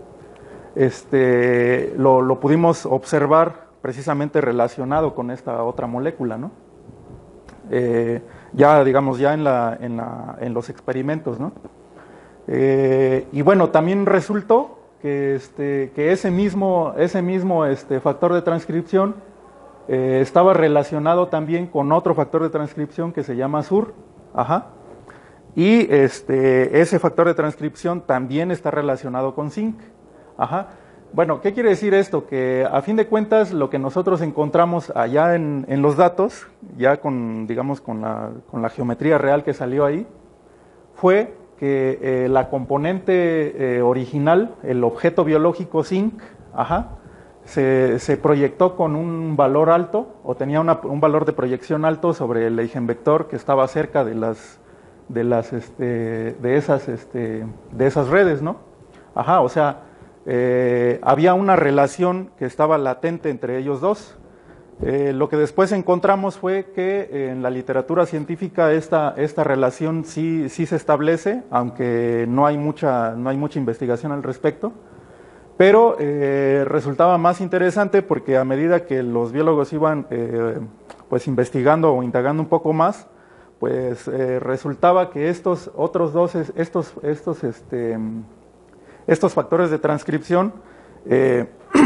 este, lo, lo pudimos observar precisamente relacionado con esta otra molécula, ¿no? Eh, ya digamos ya en, la, en, la, en los experimentos, ¿no? Eh, y bueno, también resultó que, este, que ese mismo, ese mismo este, factor de transcripción eh, estaba relacionado también con otro factor de transcripción que se llama S U R, ajá, y este, ese factor de transcripción también está relacionado con zinc, ajá. Bueno, ¿qué quiere decir esto? Que a fin de cuentas lo que nosotros encontramos allá en, en los datos, ya con, digamos, con la, con la geometría real que salió ahí, fue que eh, la componente eh, original, el objeto biológico zinc, ajá, se, se proyectó con un valor alto, o tenía una, un valor de proyección alto sobre el eigenvector que estaba cerca de las, de las, este, de esas, este, de esas redes, ¿no? Ajá, o sea, eh, había una relación que estaba latente entre ellos dos. Eh, lo que después encontramos fue que eh, en la literatura científica esta, esta relación sí, sí se establece, aunque no hay mucha, no hay mucha investigación al respecto, pero eh, resultaba más interesante porque a medida que los biólogos iban eh, pues investigando o indagando un poco más, pues eh, resultaba que estos otros dos, estos, estos, este, estos factores de transcripción eh,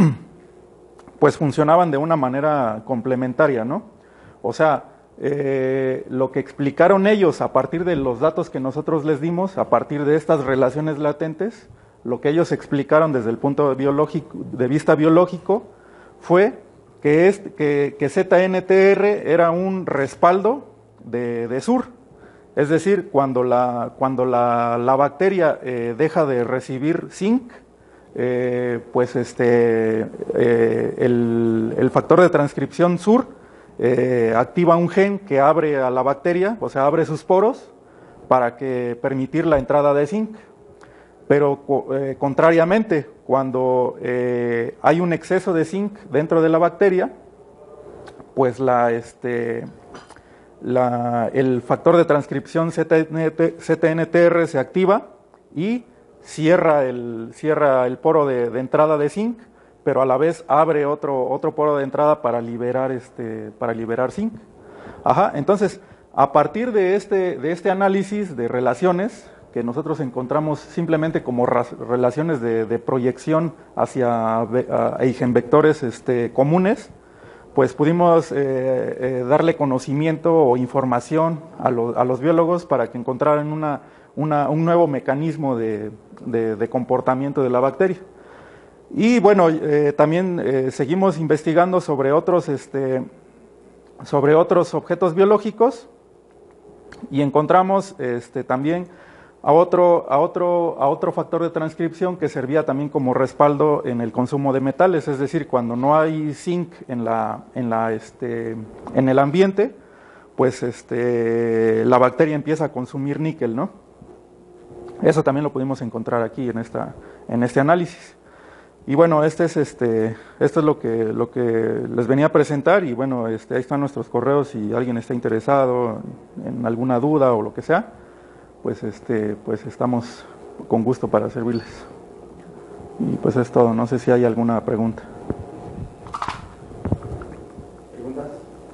pues funcionaban de una manera complementaria, ¿no? O sea, eh, lo que explicaron ellos a partir de los datos que nosotros les dimos, a partir de estas relaciones latentes, lo que ellos explicaron desde el punto de, biológico, de vista biológico fue que, es, que, que Z N T R era un respaldo de, de S U R. Es decir, cuando la, cuando la, la bacteria eh, deja de recibir zinc, Eh, pues este, eh, el, el factor de transcripción S U R eh, activa un gen que abre a la bacteria, o sea, abre sus poros para que permitir la entrada de zinc. Pero eh, contrariamente, cuando eh, hay un exceso de zinc dentro de la bacteria, pues la, este, la, el factor de transcripción Z N T R se activa y Cierra el, cierra el poro de, de entrada de zinc, pero a la vez abre otro, otro poro de entrada para liberar, este, para liberar zinc. Ajá, entonces, a partir de este, de este análisis de relaciones, que nosotros encontramos simplemente como relaciones de, de proyección hacia eigenvectores este, comunes, pues pudimos eh, eh, darle conocimiento o información a, lo, a los biólogos para que encontraran una, una, un nuevo mecanismo de, de, de comportamiento de la bacteria. Y bueno, eh, también eh, seguimos investigando sobre otros, este, sobre otros objetos biológicos y encontramos este, también a otro, a, otro, a otro factor de transcripción que servía también como respaldo en el consumo de metales, es decir, cuando no hay zinc en, la, en, la, este, en el ambiente, pues este, la bacteria empieza a consumir níquel, ¿no? Eso también lo pudimos encontrar aquí en, esta, en este análisis. Y bueno, este es este, esto es lo que, lo que les venía a presentar y bueno, este, ahí están nuestros correos si alguien está interesado en alguna duda o lo que sea, pues, este, pues estamos con gusto para servirles. Y pues es todo, no sé si hay alguna pregunta. ¿Preguntas?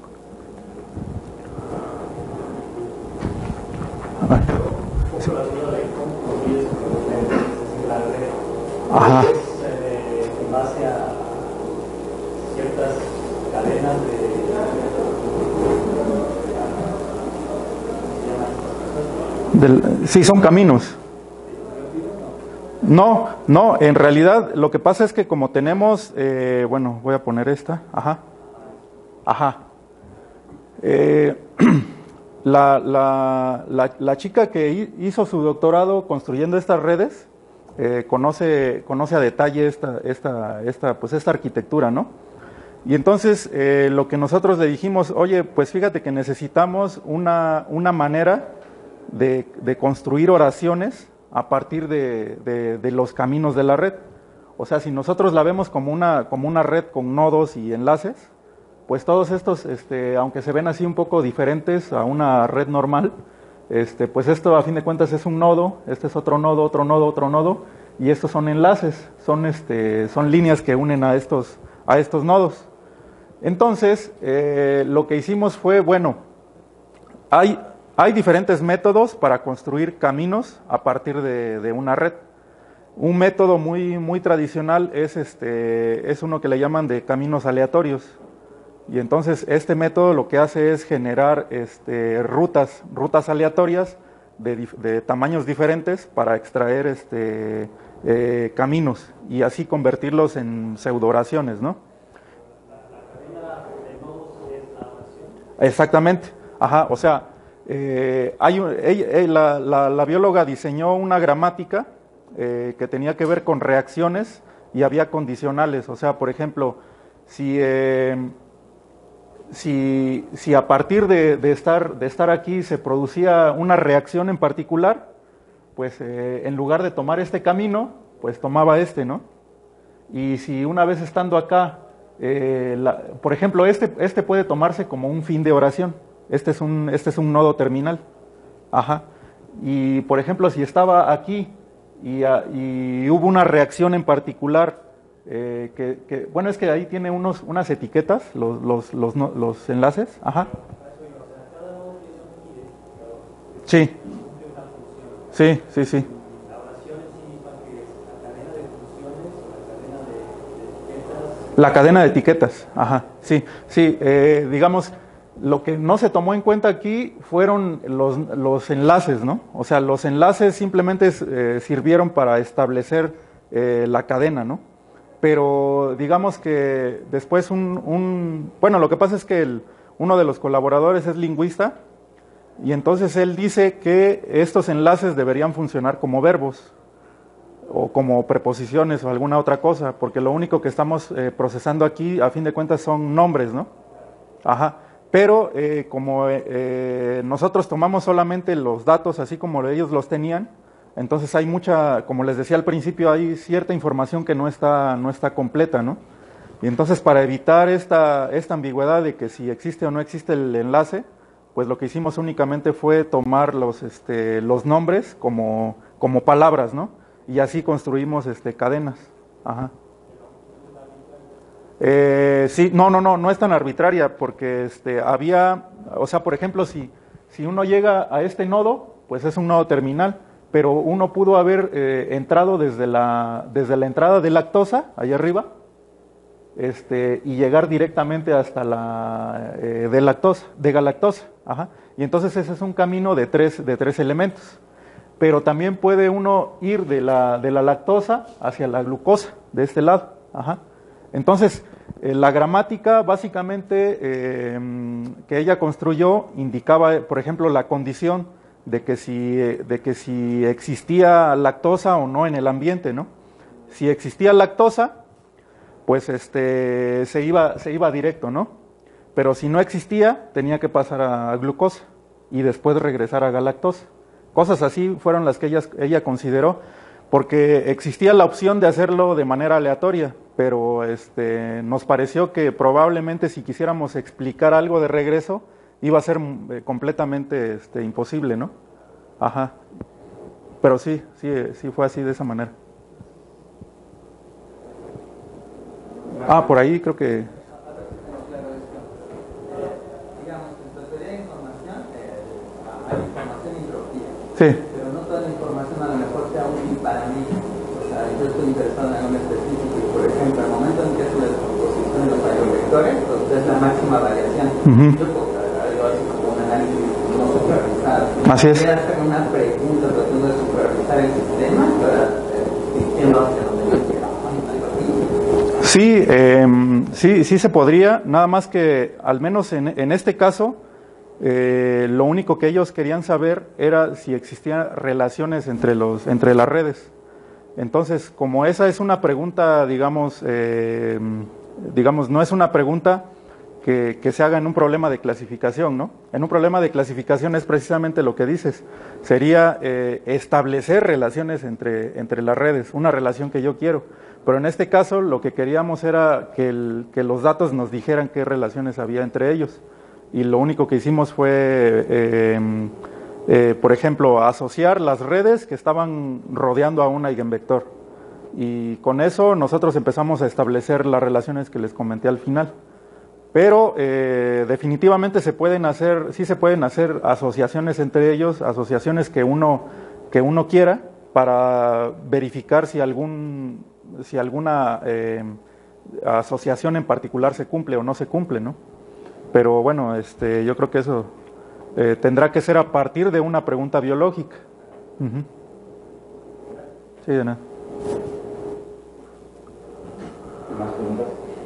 Ah. Sí. Ajá. En base a ciertas cadenas de... Del, sí, son caminos. No, no, en realidad lo que pasa es que como tenemos, eh, bueno, voy a poner esta, ajá, ajá. Eh, la, la, la, la chica que hizo su doctorado construyendo estas redes, Eh, conoce, conoce a detalle esta, esta, esta, pues esta arquitectura, ¿no? Y entonces eh, lo que nosotros le dijimos, oye, pues fíjate que necesitamos una, una manera de, de construir oraciones a partir de, de, de los caminos de la red. O sea, si nosotros la vemos como una, como una red con nodos y enlaces, pues todos estos, este, aunque se ven así un poco diferentes a una red normal, Este, pues esto a fin de cuentas es un nodo, este es otro nodo, otro nodo, otro nodo, y estos son enlaces, son, este, son líneas que unen a estos, a estos nodos. Entonces, eh, lo que hicimos fue, bueno, hay, hay diferentes métodos para construir caminos a partir de, de una red. Un método muy, muy tradicional es, este, es uno que le llaman de caminos aleatorios. Y entonces este método lo que hace es generar este, rutas, rutas aleatorias de, de tamaños diferentes para extraer este, eh, caminos y así convertirlos en pseudo-oraciones, ¿no? La cadena de nodos es la oración. Exactamente, ajá, o sea, eh, hay un, ella, la, la, la bióloga diseñó una gramática eh, que tenía que ver con reacciones y había condicionales. O sea, por ejemplo, si, eh, si, si a partir de, de, estar, de estar aquí se producía una reacción en particular, pues eh, en lugar de tomar este camino, pues tomaba este, ¿no? Y si una vez estando acá, eh, la, por ejemplo, este, este puede tomarse como un fin de oración. Este es un, este es un nodo terminal. Ajá. Y, por ejemplo, si estaba aquí y, a, y hubo una reacción en particular, eh, que, que, bueno, es que ahí tiene unos, unas etiquetas, los, los, los, no, los enlaces. Ajá. Sí. Sí, sí, sí. La cadena de etiquetas, ajá, sí, sí, eh, digamos, lo que no se tomó en cuenta aquí fueron los, los enlaces, ¿no? O sea, los enlaces simplemente eh, sirvieron para establecer eh, la cadena, ¿no? Pero digamos que después un, un bueno, lo que pasa es que el, uno de los colaboradores es lingüista y entonces él dice que estos enlaces deberían funcionar como verbos o como preposiciones o alguna otra cosa, porque lo único que estamos eh, procesando aquí, a fin de cuentas, son nombres, ¿no? Ajá. Pero eh, como eh, nosotros tomamos solamente los datos así como ellos los tenían, entonces hay mucha, como les decía al principio, hay cierta información que no está, no está completa, ¿no? Y entonces para evitar esta, esta ambigüedad de que si existe o no existe el enlace, pues lo que hicimos únicamente fue tomar los, este, los nombres como, como palabras, ¿no? Y así construimos este, cadenas. Ajá. Eh, sí, no, no, no, no es tan arbitraria porque este, había, o sea, por ejemplo, si, si uno llega a este nodo, pues es un nodo terminal, pero uno pudo haber eh, entrado desde la, desde la entrada de lactosa, allá arriba, este, y llegar directamente hasta la eh, de lactosa, de galactosa. Ajá. Y entonces ese es un camino de tres, de tres elementos. Pero también puede uno ir de la, de la lactosa hacia la glucosa, de este lado. Ajá. Entonces, eh, la gramática básicamente eh, que ella construyó indicaba, por ejemplo, la condición de que, si, de que si existía lactosa o no en el ambiente, ¿no? Si existía lactosa, pues este, se, iba, se iba directo, ¿no? Pero si no existía, tenía que pasar a glucosa y después regresar a galactosa. Cosas así fueron las que ella, ella consideró, porque existía la opción de hacerlo de manera aleatoria, pero este, nos pareció que probablemente si quisiéramos explicar algo de regreso, iba a ser eh, completamente este, imposible, ¿no? Ajá. Pero sí, sí, sí fue así de esa manera. Ah, por ahí creo que... Sí. Pero no toda la información a lo mejor sea útil para mí. O sea, yo estoy interesado en algo específico. Por ejemplo, al momento en que es la descomposición de los aerovectores, pues es la máxima variación. Uh-huh. Yo puedo hacer algo así como un análisis no supervisado. Así es. Voy a hacer una pregunta tratando de supervisar el sistema, pero diciendo hacia donde yo quiero. Sí, eh, sí, sí se podría, nada más que al menos en, en este caso, Eh, lo único que ellos querían saber era si existían relaciones entre, los, entre las redes. Entonces, como esa es una pregunta, digamos, eh, digamos no es una pregunta que, que se haga en un problema de clasificación, ¿no? En un problema de clasificación es precisamente lo que dices, sería eh, establecer relaciones entre, entre las redes, una relación que yo quiero. Pero en este caso lo que queríamos era que, el, que los datos nos dijeran qué relaciones había entre ellos. Y lo único que hicimos fue, eh, eh, por ejemplo, asociar las redes que estaban rodeando a un eigenvector. Y con eso nosotros empezamos a establecer las relaciones que les comenté al final. Pero eh, definitivamente se pueden hacer, sí se pueden hacer asociaciones entre ellos, asociaciones que uno, que uno quiera para verificar si, algún, si alguna eh, asociación en particular se cumple o no se cumple, ¿no? Pero bueno, este, yo creo que eso eh, tendrá que ser a partir de una pregunta biológica. Uh-huh. Sí, de nada. ¿Más preguntas?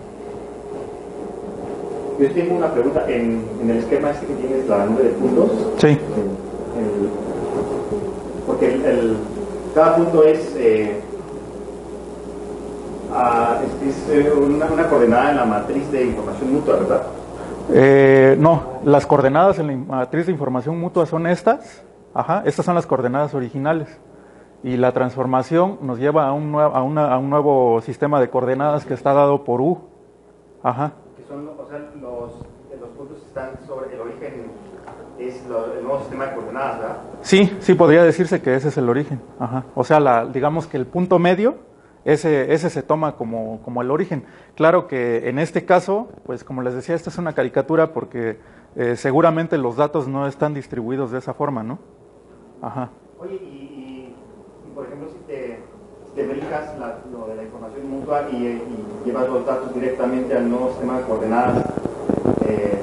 Yo tengo una pregunta. En, en el esquema este que tienes la nube de puntos. Sí. En, el, porque el, el, cada punto es... Eh, Ah, es eh, una, una coordenada en la matriz de información mutua, ¿verdad? Eh, no, las coordenadas en la matriz de información mutua son estas. Ajá, estas son las coordenadas originales. Y la transformación nos lleva a un, nuevo, a, una, a un nuevo sistema de coordenadas que está dado por U. Ajá. Que son, o sea, los, los puntos están sobre el origen, es lo, el nuevo sistema de coordenadas, ¿verdad? Sí, sí podría decirse que ese es el origen. Ajá. O sea, la, digamos que el punto medio, ese, ese se toma como, como el origen. Claro que en este caso, pues como les decía, esta es una caricatura porque eh, seguramente los datos no están distribuidos de esa forma, ¿no? Ajá. Oye, y, y, y por ejemplo, si te, si te brincas la, lo de la información mutua y, y llevas los datos directamente al nuevo sistema de coordenadas, eh,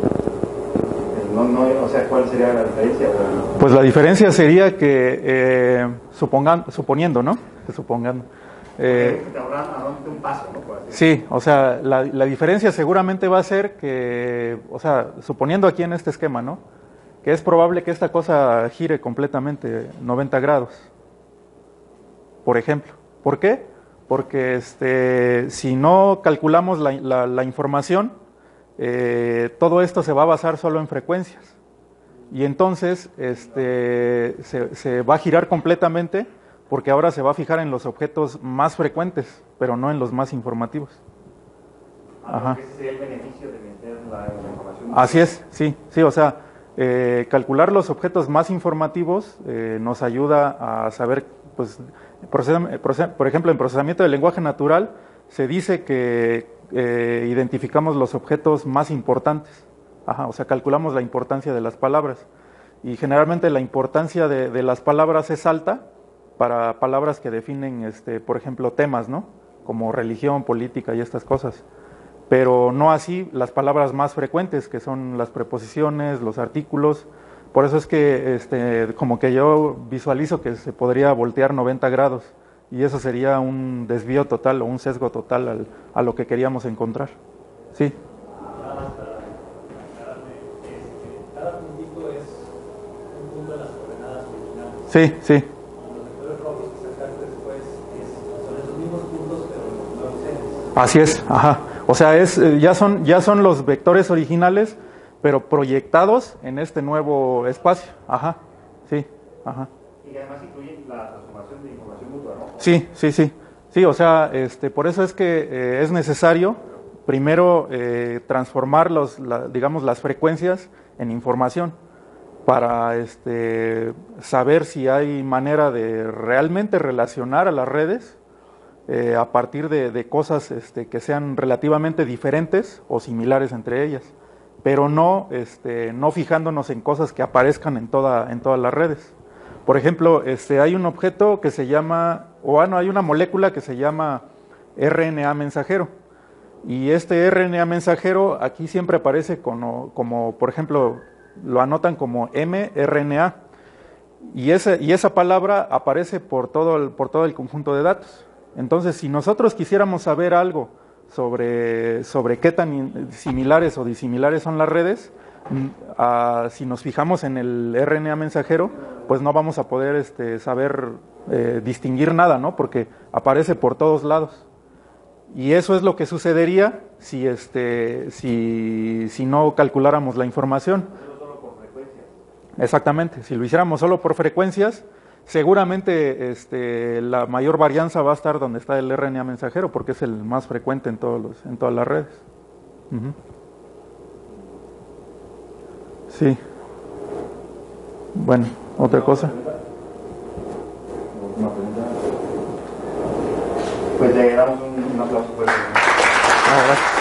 no, no, o sea, ¿cuál sería la diferencia? Pues la diferencia sería que, eh, supongan, suponiendo, ¿no? Que supongando. Eh, te ahorran un paso, ¿no? Sí, o sea, la, la diferencia seguramente va a ser que, o sea, suponiendo aquí en este esquema, ¿no? Que es probable que esta cosa gire completamente noventa grados, por ejemplo. ¿Por qué? Porque este, si no calculamos la, la, la información, eh, todo esto se va a basar solo en frecuencias. Y entonces este, se, se va a girar completamente porque ahora se va a fijar en los objetos más frecuentes, pero no en los más informativos. Ah, ese sería el beneficio de meter la, la información. Así es, sí, sí, o sea, eh, calcular los objetos más informativos eh, nos ayuda a saber, pues, por ejemplo, en procesamiento del lenguaje natural se dice que eh, identificamos los objetos más importantes. Ajá, o sea, calculamos la importancia de las palabras. Y generalmente la importancia de, de las palabras es alta para palabras que definen, este, por ejemplo, temas, ¿no? Como religión, política y estas cosas. Pero no así las palabras más frecuentes, que son las preposiciones, los artículos. Por eso es que este, como que yo visualizo que se podría voltear noventa grados y eso sería un desvío total o un sesgo total al, a lo que queríamos encontrar. Sí. Cada puntito es un punto de las coordenadas originales. Sí, sí. Los vectores rojos que sacaste después es, son esos mismos puntos, pero no exentos. Así es, ajá. O sea, es, ya, son, ya son los vectores originales, pero proyectados en este nuevo espacio. Ajá, sí, ajá. Y además incluyen la transformación de información mutua, ¿no? Sí, sí, sí. Sí, o sea, este, por eso es que eh, es necesario primero eh, transformar los, la, digamos, las frecuencias en información para este, saber si hay manera de realmente relacionar a las redes eh, a partir de, de cosas este, que sean relativamente diferentes o similares entre ellas, pero no, este, no fijándonos en cosas que aparezcan en, toda, en todas las redes. Por ejemplo, este, hay un objeto que se llama, o bueno, hay una molécula que se llama R N A mensajero. Y este R N A mensajero aquí siempre aparece como, como por ejemplo, lo anotan como mRNA. Y, ese, y esa palabra aparece por todo, el, por todo el conjunto de datos. Entonces, si nosotros quisiéramos saber algo sobre, sobre qué tan similares o disimilares son las redes, Uh, si nos fijamos en el R N A mensajero, pues no vamos a poder este, saber eh, distinguir nada, ¿no? Porque aparece por todos lados. Y eso es lo que sucedería si, este, si, si no calculáramos la información. Solo por frecuencias. Exactamente, si lo hiciéramos solo por frecuencias, seguramente este, la mayor varianza va a estar donde está el R N A mensajero, porque es el más frecuente en, todos los, en todas las redes. Uh-huh. Sí. Bueno, ¿otra cosa? Una pregunta. Pues le damos un, un aplauso fuerte. Ah, gracias.